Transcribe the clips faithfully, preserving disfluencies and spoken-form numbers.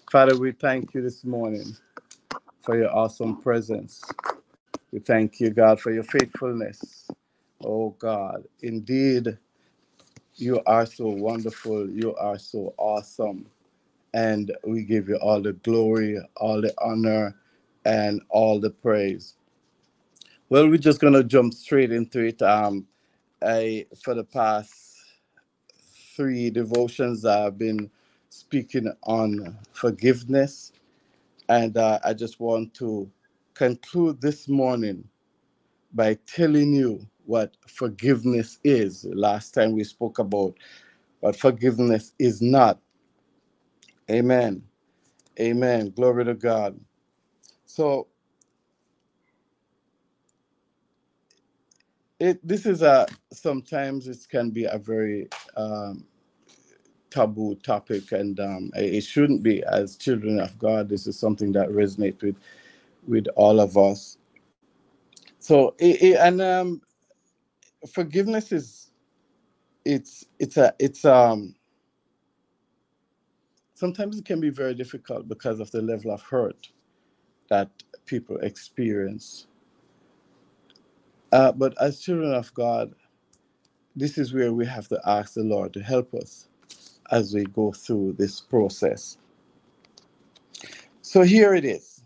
Father, we thank you this morning for your awesome presence. We thank you, God, for your faithfulness. Oh, God, indeed, you are so wonderful. You are so awesome. And we give you all the glory, all the honor, and all the praise. Well, we're just going to jump straight into it. Um, I, for the past three devotions, I've been speaking on forgiveness. And uh, I just want to conclude this morning by telling you what forgiveness is. Last time we spoke about what forgiveness is not. Amen. Amen. Glory to God. So it this is a sometimes it can be a very um, taboo topic, and um, it shouldn't be. As children of God, this is something that resonates with with all of us. So it, it, and um, forgiveness is it's it's a it's um sometimes it can be very difficult because of the level of hurt that people experience. Uh, but as children of God, this is where we have to ask the Lord to help us as we go through this process. So here it is.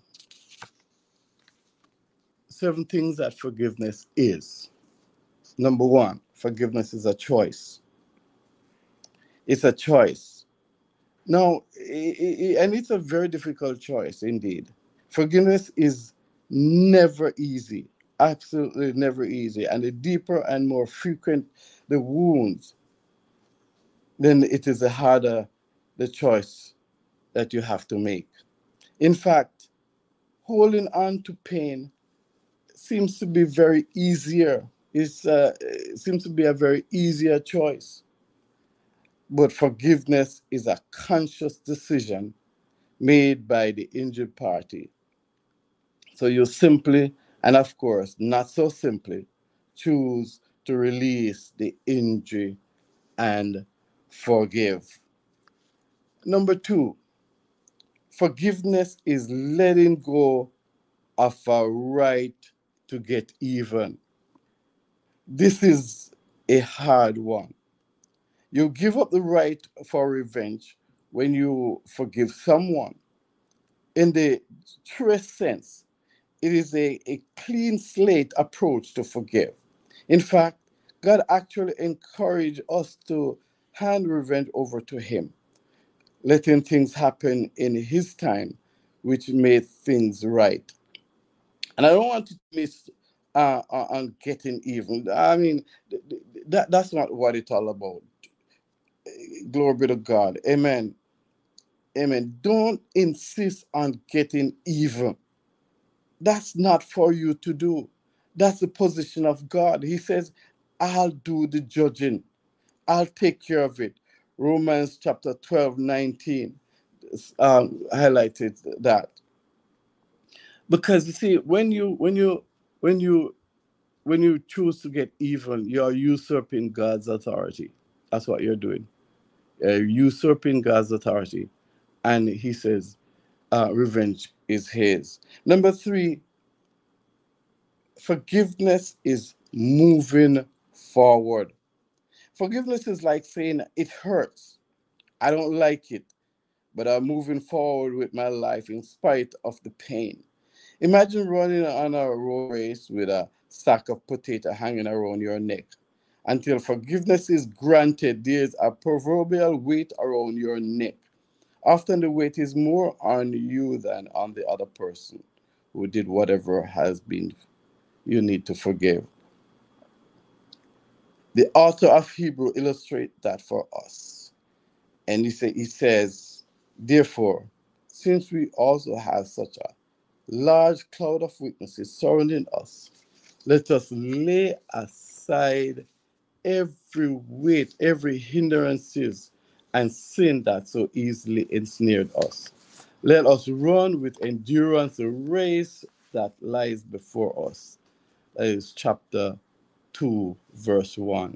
Seven things that forgiveness is. Number one, forgiveness is a choice. It's a choice. Now, i- i- and it's a very difficult choice indeed. Forgiveness is never easy, absolutely never easy. And the deeper and more frequent the wounds, then it is the harder the choice that you have to make. In fact, holding on to pain seems to be very easier. It's, uh, it seems to be a very easier choice. But forgiveness is a conscious decision made by the injured party. So you simply, and of course, not so simply, choose to release the injury and forgive. Number two, forgiveness is letting go of a right to get even. This is a hard one. You give up the right for revenge when you forgive someone. In the truest sense, it is a, a clean slate approach to forgive. In fact, God actually encouraged us to hand revenge over to Him, letting things happen in His time, which made things right. And I don't want to miss uh, uh, on getting even. I mean, th- th- that, that's not what it's all about. Glory be to God. Amen. Amen. Don't insist on getting even. That's not for you to do. That's the position of God. He says, I'll do the judging. I'll take care of it. Romans chapter twelve, nineteen um, highlighted that. Because you see, when you when you when you when you choose to get even, you're usurping God's authority. That's what you're doing. You're usurping God's authority. And he says, uh, revenge is his. Number three, forgiveness is moving forward. Forgiveness is like saying, it hurts. I don't like it, but I'm moving forward with my life in spite of the pain. Imagine running on a road race with a sack of potato hanging around your neck. Until forgiveness is granted, there's a proverbial weight around your neck. Often the weight is more on you than on the other person who did whatever has been you need to forgive. The author of Hebrew illustrates that for us. And he, say, he says, therefore, since we also have such a large cloud of witnesses surrounding us, let us lay aside every weight, every hindrances, and sin that so easily ensnared us. Let us run with endurance the race that lies before us. That is chapter two, verse one.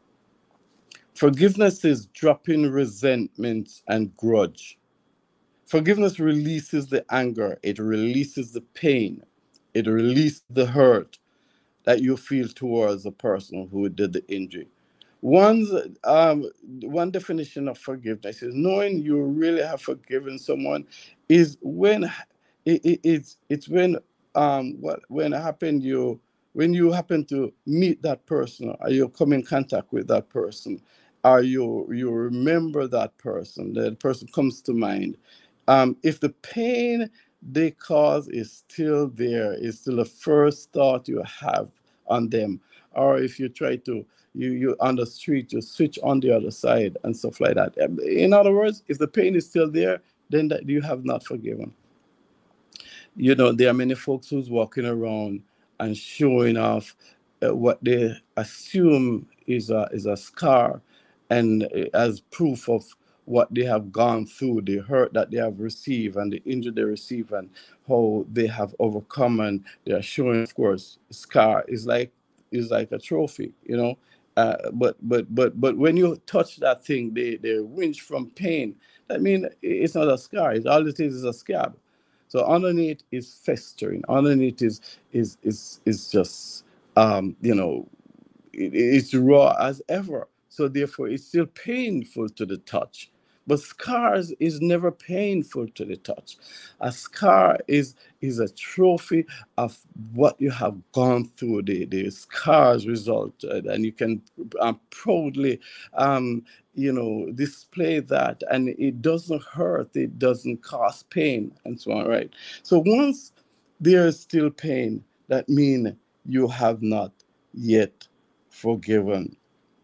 Forgiveness is dropping resentment and grudge. Forgiveness releases the anger, it releases the pain, it releases the hurt that you feel towards the person who did the injury. One's, um, one definition of forgiveness is knowing you really have forgiven someone is when it, it, it's it's when um what when it happened you when you happen to meet that person or you come in contact with that person or you you remember that person, that person comes to mind. Um, if the pain they cause is still there, is still the first thought you have on them, or if you try to you you on the street you switch on the other side and stuff like that. In other words, if the pain is still there, then that you have not forgiven. You know, there are many folks who's walking around and showing off uh, what they assume is a is a scar, and uh, as proof of what they have gone through, the hurt that they have received, and the injury they receive, and how they have overcome, and they are showing, of course, scar is like is like a trophy, you know. Uh, but but but but when you touch that thing, they they winch from pain. That means it's not a scar. It's, all it is is a scab. So underneath is festering. Underneath is is is is just um, you know, it, it's raw as ever. So therefore, it's still painful to the touch. But scars is never painful to the touch. A scar is is a trophy of what you have gone through. The, the scars result, uh, and you can um, proudly, um, you know, display that, and it doesn't hurt. It doesn't cause pain, and so on. Right. So once there is still pain, that means you have not yet forgiven.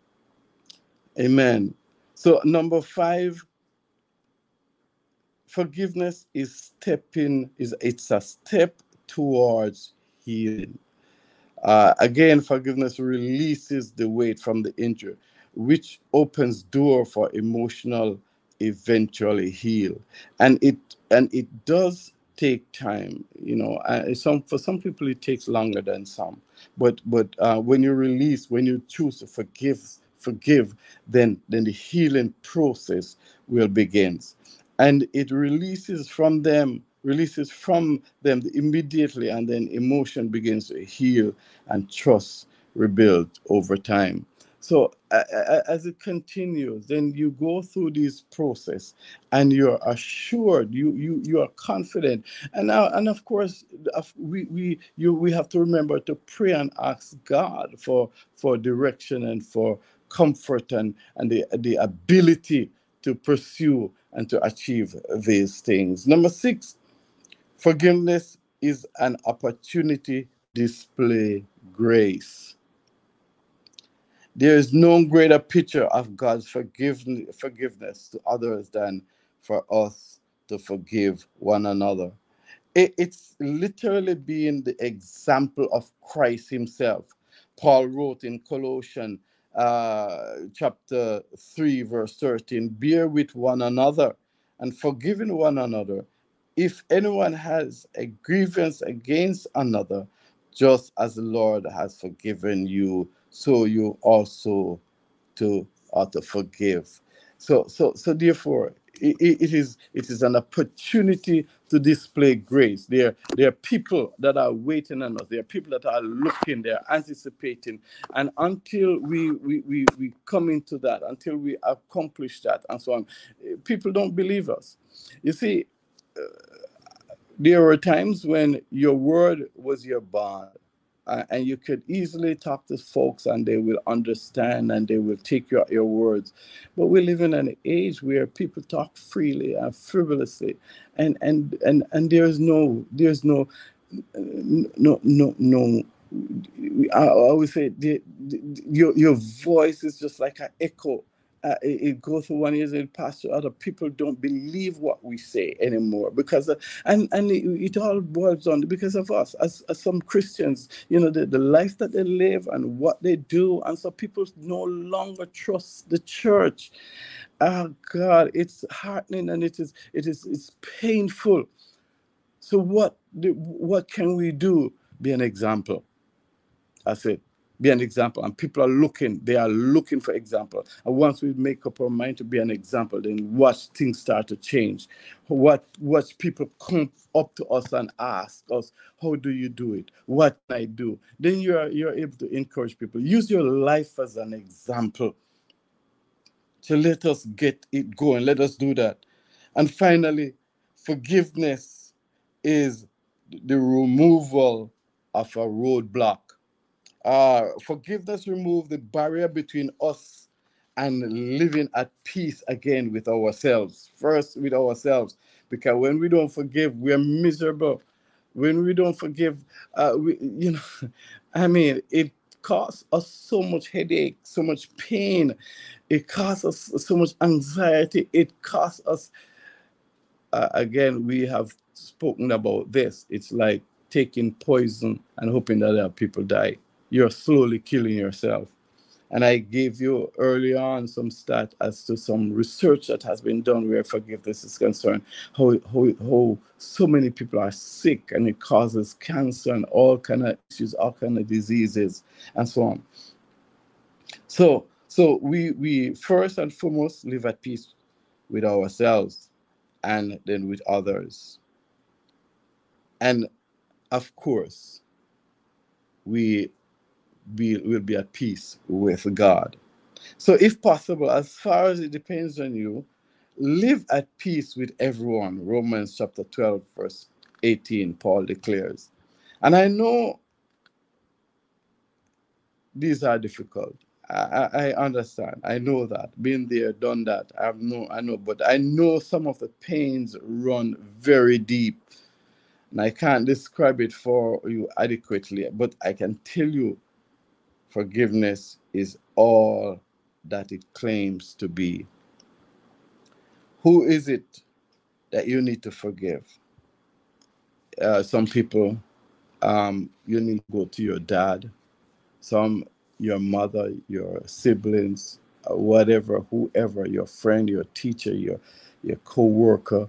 Amen. So number five, forgiveness is stepping is it's a step towards healing. Uh, again, forgiveness releases the weight from the injury, which opens door for emotional eventually heal. And it and it does take time, you know. Uh, some for some people it takes longer than some. But but uh, when you release, when you choose to forgive, forgive, then then the healing process will begin, and it releases from them releases from them immediately, and then emotion begins to heal and trust rebuild over time. So uh, as it continues, then you go through this process and you're assured, you you you are confident. And now, and of course, we we you we have to remember to pray and ask God for for direction and for comfort, and and the the ability to pursue and to achieve these things. Number six, forgiveness is an opportunity to display grace. There is no greater picture of God's forgiven- forgiveness to others than for us to forgive one another. It, it's literally being the example of Christ himself. Paul wrote in Colossians uh, chapter three, verse thirteen, bear with one another and forgiving one another. If anyone has a grievance against another, just as the Lord has forgiven you, so you also to or to forgive. So so so therefore it, it is it is an opportunity to display grace. There there are people that are waiting on us. There are people that are looking, they're anticipating. And until we we, we, we come into that, until we accomplish that and so on, people don't believe us. You see, there were times when your word was your bond, uh, and you could easily talk to folks and they will understand and they will take your, your words. But we live in an age where people talk freely and frivolously, and and and, and there's no there's no no no no I always say the, the, your your voice is just like an echo. Uh, it, it goes through one ear and it passes to other. People don't believe what we say anymore because, uh, and and it, it all boils down because of us as, as some Christians. You know, the, the life that they live and what they do, and so people no longer trust the church. Oh God, it's heartening and it is it is it's painful. So what do, what can we do? Be an example. That's it. Be an example. And people are looking, they are looking for example. And once we make up our mind to be an example, then watch things start to change. What watch people come up to us and ask us, how do you do it? What can I do? Then you're you're able to encourage people. Use your life as an example. So let us get it going. Let us do that. And finally, forgiveness is the removal of a roadblock. Uh, forgiveness removes the barrier between us and living at peace again with ourselves. First, with ourselves, because when we don't forgive, we're miserable. When we don't forgive, uh, we, you know, I mean, it causes us so much headache, so much pain. It causes us so much anxiety. It causes us, uh, again, we have spoken about this. It's like taking poison and hoping that other people die. You're slowly killing yourself. And I gave you early on some stat as to some research that has been done where forgiveness is concerned, how, how, how so many people are sick and it causes cancer and all kind of issues, all kind of diseases and so on. So, so we, we first and foremost live at peace with ourselves and then with others. And of course, we be, will be at peace with God. So if possible, as far as it depends on you, live at peace with everyone. Romans chapter twelve, verse eighteen, Paul declares. And I know these are difficult. I, I understand. I know that. Been there, done that. I have no, I know, but I know some of the pains run very deep. And I can't describe it for you adequately, but I can tell you forgiveness is all that it claims to be. Who is it that you need to forgive? Uh, some people, um, you need to go to your dad. Some, your mother, your siblings, uh, whatever, whoever, your friend, your teacher, your your co-worker.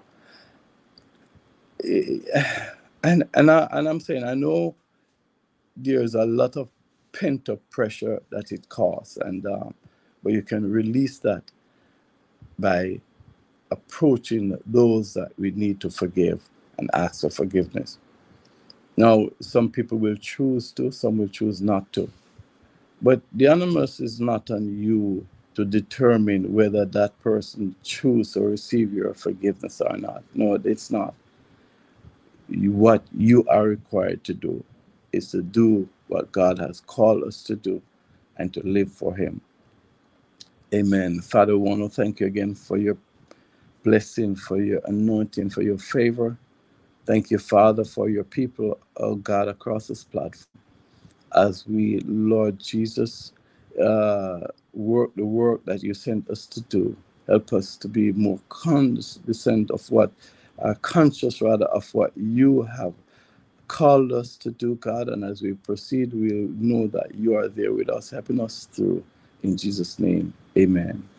And and I, and I'm saying, I know there's a lot of pent-up pressure that it causes, and um, but you can release that by approaching those that we need to forgive and ask for forgiveness. Now, some people will choose to, some will choose not to. But the onus is not on you to determine whether that person chooses to receive your forgiveness or not. No, it's not. You, what you are required to do is to do what God has called us to do and to live for Him. Amen. Father, I want to thank you again for your blessing, for your anointing, for your favor. Thank you, Father, for your people, oh God, across this platform. As we, Lord Jesus, uh, work the work that you sent us to do. Help us to be more cognizant of what, uh, conscious rather, of what you have called us to do, God. And as we proceed, we'll know that you are there with us, helping us through. In Jesus' name, amen.